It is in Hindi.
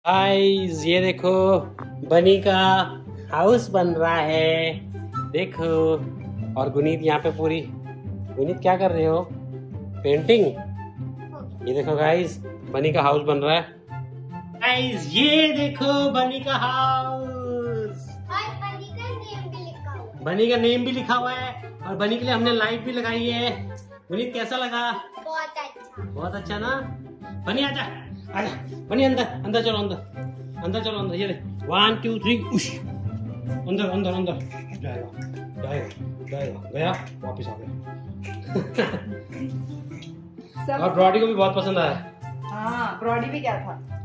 गाइस ये देखो बनी का हाउस बन रहा है, देखो। और गुनीत यहाँ पे पूरी। गुनीत क्या कर रहे हो? पेंटिंग। ये देखो गाइस बनी का हाउस बन रहा है। गाइस ये देखो बनी का हाउस। बनी का नेम भी लिखा हुआ है और बनी के लिए हमने लाइट भी लगाई है। गुनीत कैसा लगा? बहुत अच्छा। बहुत अच्छा ना। बनी आजा आजा, बनी अंदर अंदर चलो, अंदर चलो, अंदर। ये 1 2 3 उश, अंदर अंदर अंदर। जाएगा जाएगा जाएगा, गया वापस आ गया। और ब्रॉडी को भी बहुत पसंद आया। हाँ, ब्रॉडी भी क्या था।